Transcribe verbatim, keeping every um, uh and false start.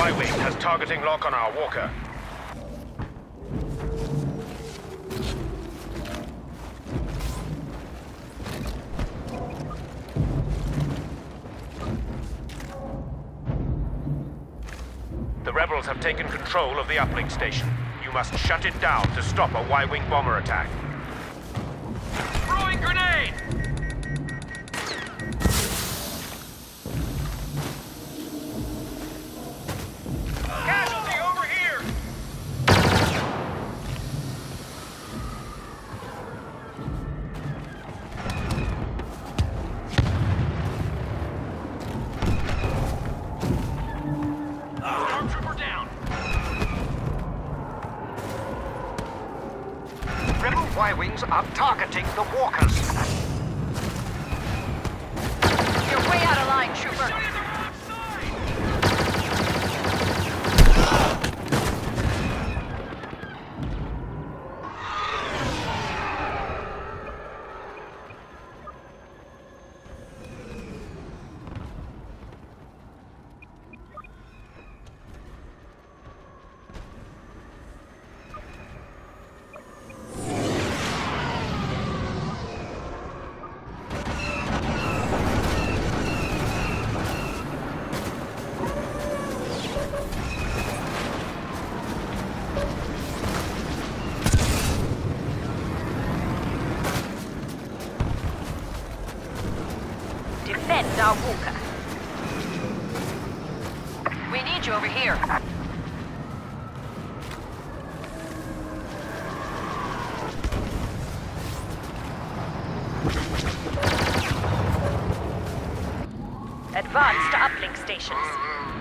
Y-Wing has targeting lock on our walker. The rebels have taken control of the uplink station. You must shut it down to stop a Y-Wing bomber attack. Throwing grenade! Casualty over here! Stormtrooper down! Rebel Y-Wings are targeting the walkers. You're way out of line, Trooper. Defend our walker. We need you over here. Advance to uplink stations.